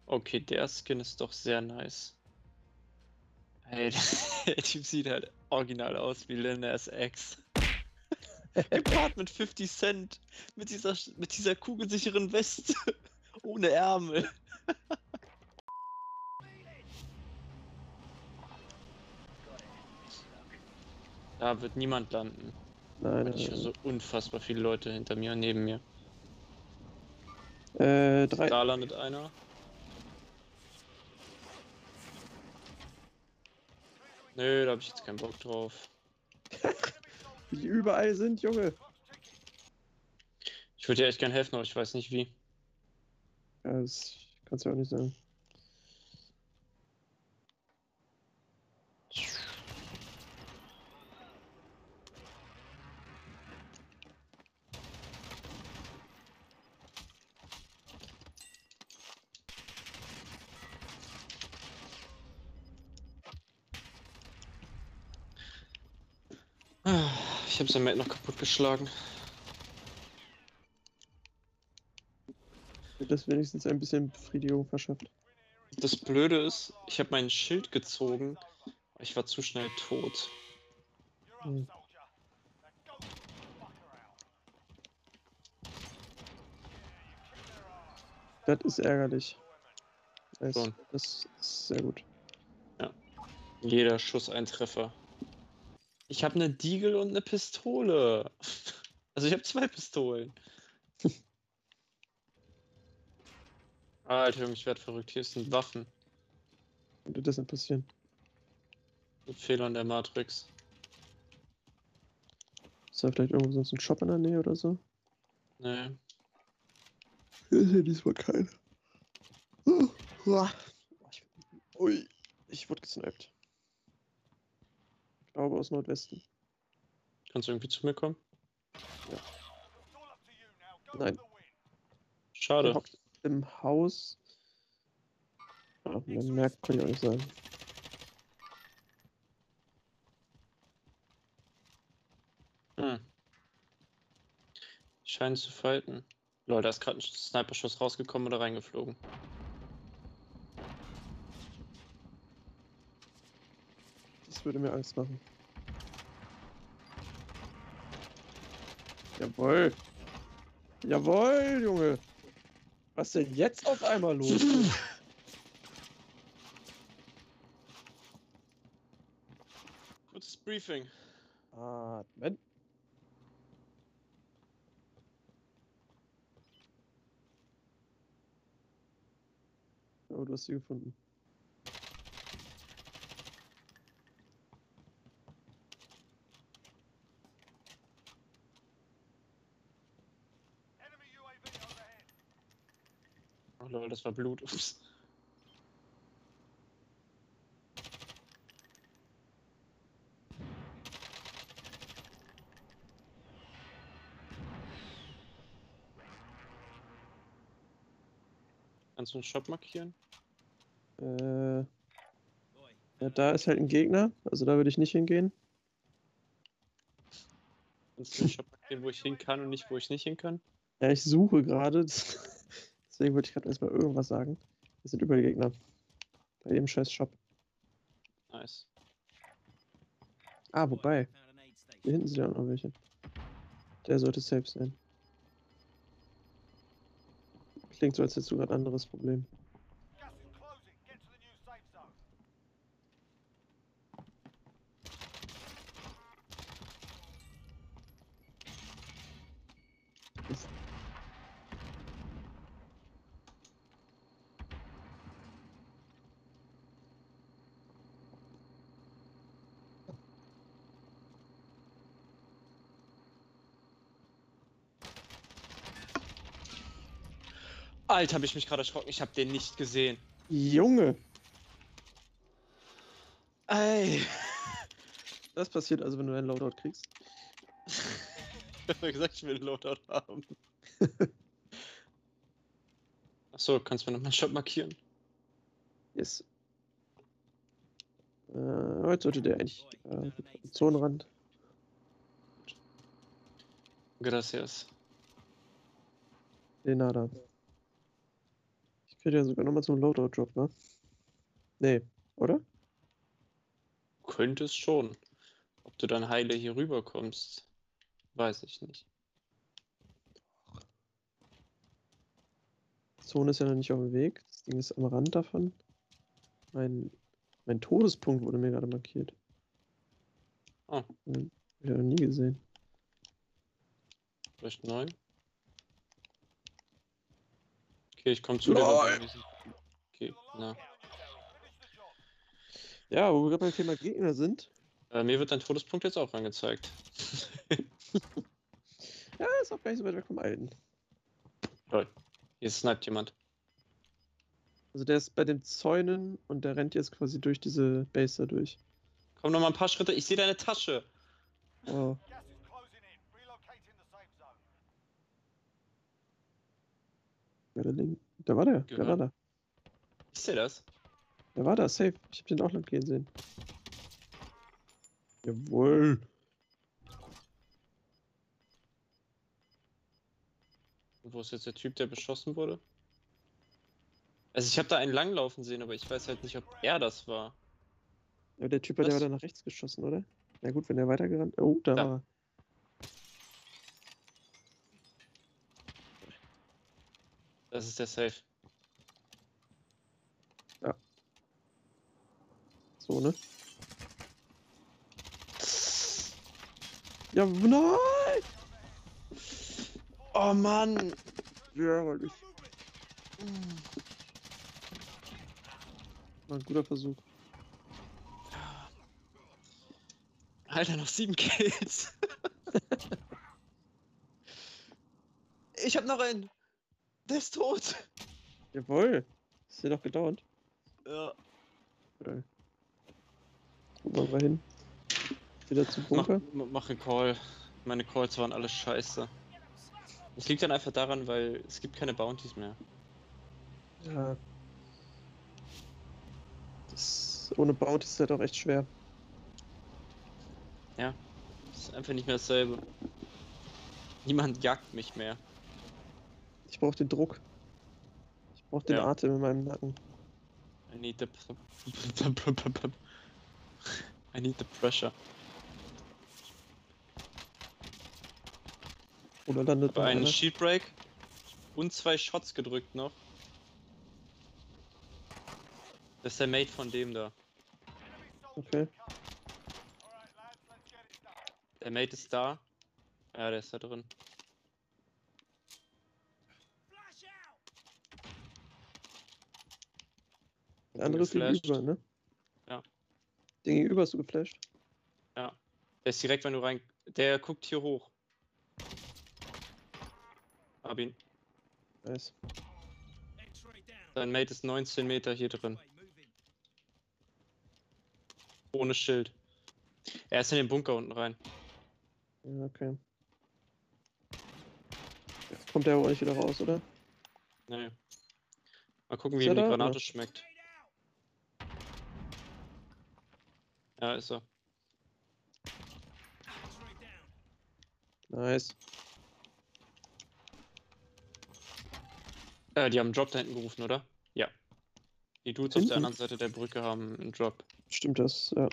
Okay, der Skin ist doch sehr nice. Hey, der Typ sieht halt original aus wie Lil Nas X. Gepaart mit 50 Cent, mit dieser kugelsicheren Weste, ohne Ärmel. Da wird niemand landen. Nein, Ich höre so unfassbar viele Leute hinter mir und neben mir. drei. Da landet einer. Nö, da habe ich jetzt keinen Bock drauf. Wie die überall sind, Junge. Ich würde dir echt gern helfen, aber ich weiß nicht wie. Ja, das kannst du auch nicht sagen. Ich habe sein Mate noch kaputt geschlagen. Mir das wenigstens ein bisschen Befriedigung verschafft. Das Blöde ist, ich habe mein Schild gezogen, aber ich war zu schnell tot. Hm. Das ist ärgerlich. Schon. Das ist sehr gut. Ja. Jeder Schuss ein Treffer. Ich habe eine Deagle und eine Pistole. Also ich habe 2 Pistolen. Alter, Junge, ich werd verrückt. Hier sind Waffen. Könnte das denn passieren? Mit Fehlern der Matrix. Ist da vielleicht irgendwo sonst ein Shop in der Nähe oder so? Nee. Hier ist ja diesmal keiner. Ui, ich wurde gesniped. Ich glaube aus Nordwesten. Kannst du irgendwie zu mir kommen? Ja. Nein, der Schade. hockt im Haus. Ah, man merkt, kann ich auch nicht sagen. Hm. Die scheinen zu fighten. Lol, da ist gerade ein Sniper-Schuss rausgekommen oder reingeflogen. Das würde mir Angst machen. Jawohl. Jawohl, Junge. Was denn jetzt auf einmal los? Kurzes Briefing. Atmen. Oh, du hast sie gefunden. Oh lol, das war Blut. Ups. Kannst du einen Shop markieren? Ja, da ist halt ein Gegner. Also da würde ich nicht hingehen. Kannst du den Shop markieren, wo ich hin kann und nicht, wo ich nicht hin kann? Ja, ich suche gerade. Deswegen wollte ich gerade erstmal irgendwas sagen. Das sind überall Gegner. Bei dem scheiß Shop. Nice. Ah, wobei. Hier hinten sind ja auch noch welche. Der sollte safe sein. Klingt so, als hättest du gerade ein anderes Problem. Alter, habe ich mich gerade erschrocken. Ich habe den nicht gesehen. Junge! Ey! Das passiert also, wenn du einen Loadout kriegst. Ich habe gesagt, ich will einen Loadout haben. Achso, kannst du mir noch mal einen Shop markieren? Yes. Heute sollte der eigentlich am Zonenrand. Gracias. De nada. Fährt ja sogar nochmal zum Loadout-Drop, ne? Nee, oder? Könnte es schon. Ob du dann heile hier rüber kommst, weiß ich nicht. Die Zone ist ja noch nicht auf dem Weg. Das Ding ist am Rand davon. Mein Todespunkt wurde mir gerade markiert. Oh, Hab ich ja noch nie gesehen. vielleicht 9. Okay, ich komme zu dir. Aber wir sind... Okay, na. Ja, wo wir gerade beim Thema Gegner sind. Mir wird dein Todespunkt jetzt auch angezeigt. Ja, ist auch gar nicht so weit weg vom Alten. Toll. Hier sniped jemand. Also der ist bei den Zäunen und der rennt jetzt quasi durch diese Base da durch. Komm noch mal ein paar Schritte. Ich sehe deine Tasche. Oh. Da war der. Der war Gehört. da. Ich sehe das. Der war da, safe. Ich hab den auch lang gehen sehen. Jawohl. Und wo ist jetzt der Typ, der beschossen wurde? Also ich habe da einen langlaufen sehen, aber ich weiß halt nicht, ob er das war. Ja, der Typ, der war da nach rechts geschossen, oder? Na gut, wenn der weitergerannt. Oh, da war er. Das ist der Safe. So, ne? Ja, nein! Oh Mann! Ja, weil ich. War ein guter Versuch. Alter, noch 7 Kills. Ich hab noch einen. Der ist tot. Jawohl. Ist hier doch gedauert. Ja. Geil. Wo wollen wir hin? Wieder zu Bunker? Mach einen Call. Meine Calls waren alle scheiße. Es liegt dann einfach daran, weil es gibt keine Bounties mehr. Ja. Das ohne Bounty ist halt auch echt schwer. Ja. Es ist einfach nicht mehr dasselbe. Niemand jagt mich mehr. Ich brauche den Druck. Ich brauche den Ja. Atem in meinem Nacken. I need the... I need the pressure. Oder landet Aber da einen einer? Shield Break und 2 Shots gedrückt noch. Das ist der Mate von dem da. Okay. Der Mate ist da. Ja, der ist da drin. Der andere ist gegenüber, ne? Ja. Den gegenüber hast du geflasht? Ja. Der ist direkt, wenn du rein... Der guckt hier hoch. Hab ihn. Nice. Sein Mate ist 19 Meter hier drin. Ohne Schild. Er ist in den Bunker unten rein. Ja, okay. Jetzt kommt der aber auch nicht wieder raus, oder? Nee. Mal gucken, Ist wie er ihm die da, Granate oder? schmeckt. Ja, ist er. Nice. Die haben einen Drop da hinten gerufen, oder? Ja. Die Dudes auf der anderen Seite der Brücke haben einen Drop. Stimmt das, ja.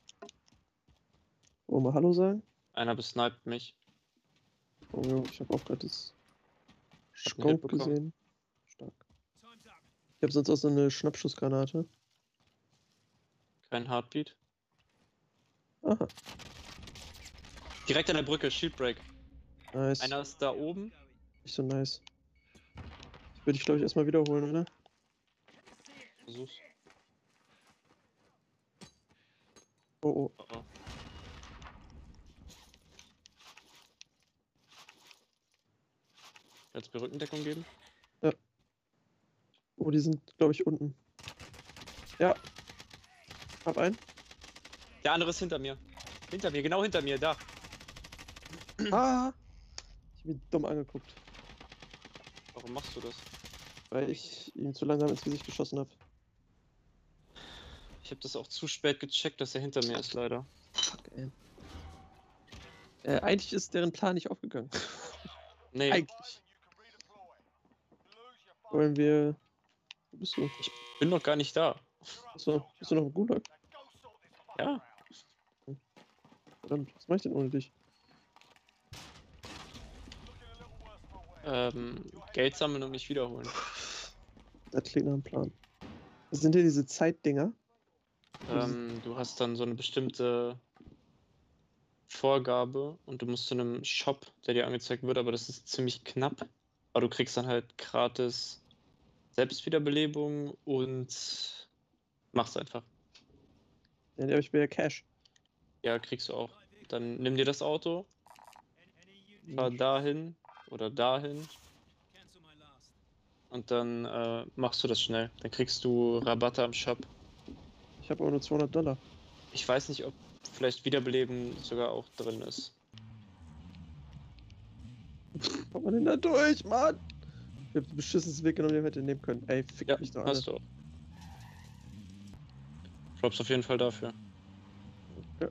Wollen wir Hallo sagen? Einer besniped mich. Oh jo, ich habe auch gerade das Hab einen Hit Scope bekommen. gesehen. Stark. Ich habe sonst auch so eine Schnappschussgranate. Kein Heartbeat. Aha, Direkt an der Brücke, Shield Break. nice. Einer ist da oben. Nicht so nice. Ich würde ich glaube ich erstmal wiederholen, oder? Versuch's. Oh oh. Oh, oh. Kannst du mir Rückendeckung geben? Oh, die sind glaube ich unten. Ja. Hab einen. Der andere ist hinter mir. Hinter mir, genau hinter mir, da. Ah! Ich hab ihn dumm angeguckt, Warum machst du das? weil ich ihm zu langsam ins Gesicht geschossen habe. Ich habe das auch zu spät gecheckt, dass er hinter mir ist, leider. Fuck, ey. Eigentlich ist deren Plan nicht aufgegangen. Nee, Eigentlich. Wollen wir Wo bist du? Ich bin noch gar nicht da. Achso, bist du noch im Gulag? Ja. Verdammt, was mach ich denn ohne dich? Geld sammeln und mich wiederholen. Das klingt nach einem Plan. Was sind hier diese Zeitdinger? Du hast dann so eine bestimmte Vorgabe und du musst zu einem Shop, der dir angezeigt wird, aber das ist ziemlich knapp. Aber du kriegst dann halt gratis Selbstwiederbelebung und mach's einfach. Ja, die habe ich mir ja Cash. Ja, kriegst du auch. Dann nimm dir das Auto, fahr dahin oder dahin und dann machst du das schnell. Dann kriegst du Rabatte am Shop. Ich habe aber nur $200. Ich weiß nicht, ob vielleicht Wiederbeleben sogar auch drin ist. Kommt man denn da durch, Mann? Ich hab den beschissensten Weg genommen, den wir hätten nehmen können. Ey, fick Ja, mich doch alle. hast du auch. Props auf jeden Fall dafür. Ja.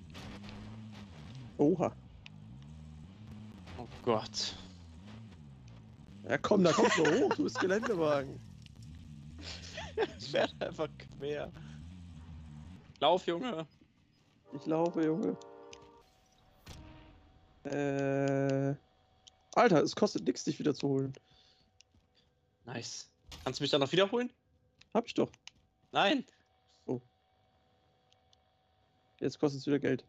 Oha. Oh Gott. Ja komm, da kommst du hoch, du bist Geländewagen. Ich werde einfach quer. Lauf, Junge. Ich laufe, Junge. Alter, es kostet nichts, dich wieder zu holen. Nice. Kannst du mich dann noch wiederholen? Hab ich doch. Nein. Jetzt kostet es wieder Geld.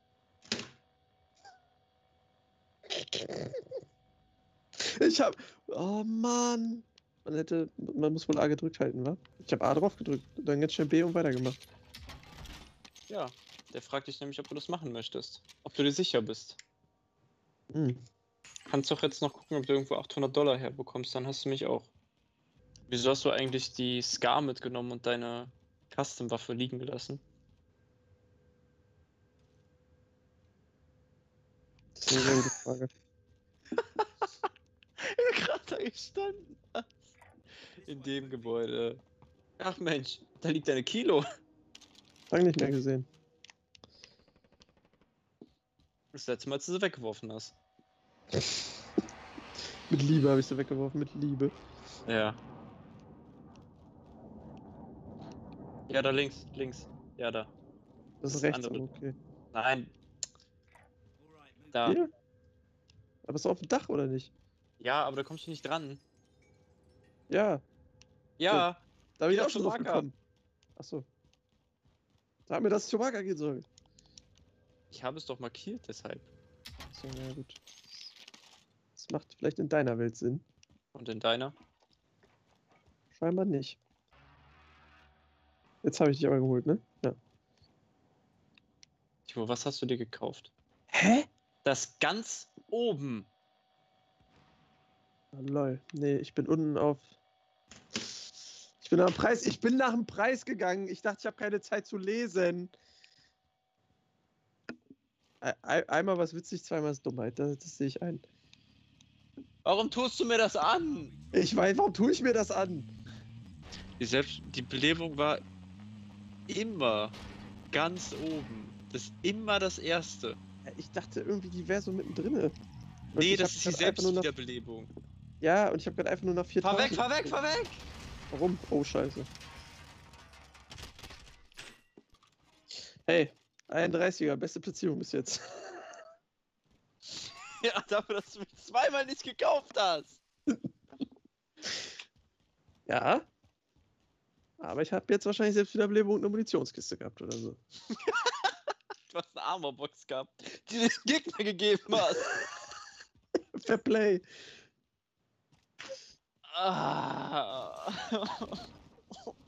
Ich hab. Oh Mann. Man muss wohl A gedrückt halten, wa? Ich hab A drauf gedrückt, dann ganz schnell B und weitergemacht. Ja, der fragt dich nämlich, ob du das machen möchtest. Ob du dir sicher bist. Hm. Kannst doch jetzt noch gucken, ob du irgendwo $800 herbekommst, dann hast du mich auch. Wieso hast du eigentlich die Scar mitgenommen und deine Custom-Waffe liegen gelassen? Das ist eine sehr gute Frage. Gerade da gestanden hast. In dem Gebäude. Ach Mensch, da liegt deine Kilo. Lang nicht mehr gesehen. Das letzte Mal, als du sie weggeworfen hast. Mit Liebe habe ich sie weggeworfen, mit Liebe. Ja. Ja, da links, links. Ja, da. Das ist Das rechts, andere. aber okay. Nein. Da. Hier? Aber ist auf dem Dach, oder nicht? Ja, aber da kommst du nicht dran. Ja, Ja. da bin ich Geh auch auf schon drauf Chewbacca. gekommen. Achso. Sag mir, dass es Chewbacca gehen soll. Ich habe es doch markiert, deshalb. So, ja gut. Das macht vielleicht in deiner Welt Sinn. Und in deiner? Scheinbar nicht. Jetzt habe ich dich aber geholt, ne? Ja. Timo, was hast du dir gekauft? Hä? Das ganz oben. Oh, lol. Nee, ich bin unten auf. Ich bin am Preis. Ich bin nach dem Preis gegangen. Ich dachte, ich habe keine Zeit zu lesen. Einmal was witzig, zweimal ist Dummheit. Das sehe ich ein. Warum tust du mir das an? Ich weiß, warum tue ich mir das an? Die Belebung war immer ganz oben. Das ist immer das Erste. Ich dachte irgendwie, die wäre so mittendrin. Nee, das ist die Selbstwiederbelebung. Ja, und ich habe gerade einfach nur nach 4000. Fahr weg, fahr weg! Warum? Oh, scheiße. Hey, 31er, beste Platzierung bis jetzt. Ja, dafür, dass du mich zweimal nicht gekauft hast. Ja. Aber ich habe jetzt wahrscheinlich Selbstwiederbelebung und eine Munitionskiste gehabt oder so. Du hast eine Armorbox gehabt, die du den Gegner gegeben hast. Fair Play. Ah.